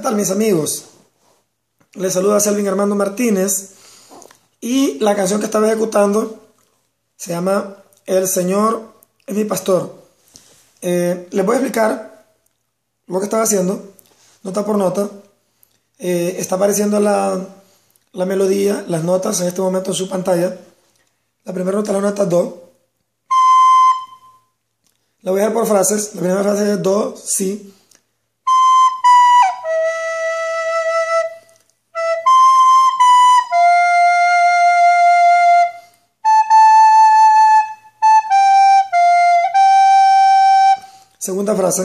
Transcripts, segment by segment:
tal, mis amigos? Les saluda Selvin Armando Martínez y la canción que estaba ejecutando se llama El Señor es mi pastor. Les voy a explicar lo que estaba haciendo, nota por nota. Está apareciendo la melodía, las notas en este momento en su pantalla. La primera nota es la nota Do. La voy a dar por frases. La primera frase es Do, Si. Segunda frase.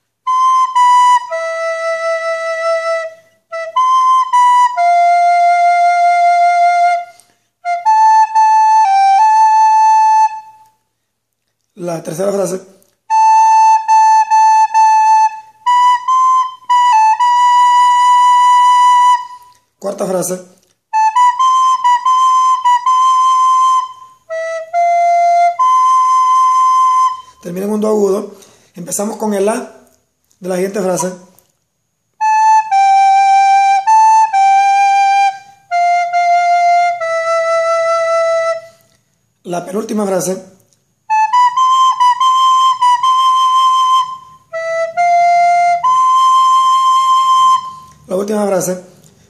La tercera frase. Cuarta frase. Termina en un do agudo. Empezamos con el La de la siguiente frase. La penúltima frase. La última frase.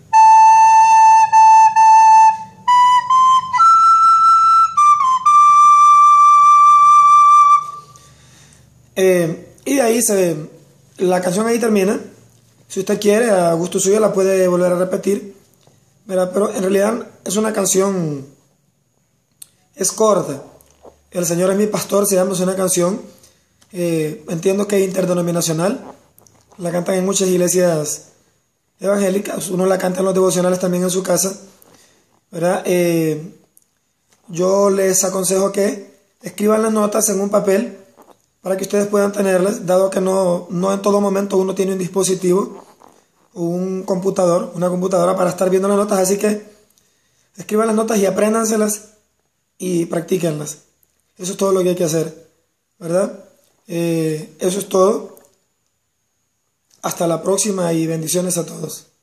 Y de ahí la canción ahí termina. Si usted quiere, a gusto suyo la puede volver a repetir, ¿verdad? Pero en realidad es una canción, es corta. El Señor es mi pastor, se llama, es una canción, entiendo que es interdenominacional. La cantan en muchas iglesias evangélicas. Uno la canta en los devocionales también en su casa, ¿verdad? Yo les aconsejo que escriban las notas en un papel para que ustedes puedan tenerlas, dado que no en todo momento uno tiene un dispositivo o un computador, una computadora para estar viendo las notas. Así que escriban las notas y apréndanselas y practíquenlas. Eso es todo lo que hay que hacer, ¿verdad? Eso es todo. Hasta la próxima y bendiciones a todos.